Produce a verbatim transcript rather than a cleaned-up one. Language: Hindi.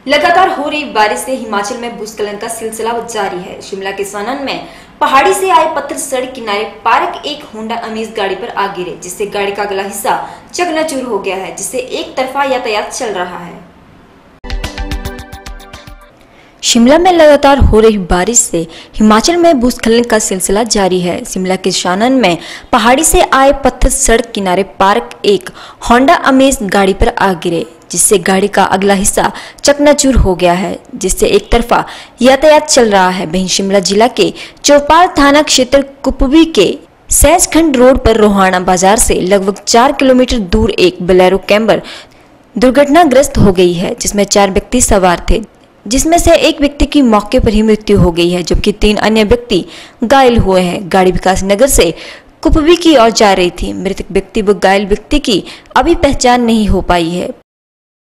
लगातार हो रही बारिश से हिमाचल में भूस्खलन का सिलसिला जारी है। शिमला के सानन में पहाड़ी से आए पत्थर सड़क किनारे पार्क एक होंडा अमेज गाड़ी पर आ गिरे, जिससे गाड़ी का अगला हिस्सा चकनाचूर हो गया है, जिससे एक तरफा यातायात चल रहा है। शिमला में लगातार हो रही बारिश से हिमाचल में भूस्खलन का सिलसिला जारी है। शिमला के सानन में पहाड़ी से आए पत्थर सड़क किनारे पार्क एक होंडा अमेज गाड़ी पर आ गिरे, जिससे गाड़ी का अगला हिस्सा चकनाचूर हो गया है, जिससे एक तरफा यातायात चल रहा है। वहीं शिमला जिला के चौपाल थाना क्षेत्र कुपवी के सैजखंड रोड पर रोहाना बाजार से लगभग चार किलोमीटर दूर एक बोलेरो कैम्पर दुर्घटनाग्रस्त हो गई है, जिसमें चार व्यक्ति सवार थे, जिसमें से एक व्यक्ति की मौके पर ही मृत्यु हो गई है, जबकि तीन अन्य व्यक्ति घायल हुए हैं। गाड़ी विकास नगर से कुपवी की ओर जा रही थी। मृतक व्यक्ति व घायल व्यक्ति की अभी पहचान नहीं हो पाई है।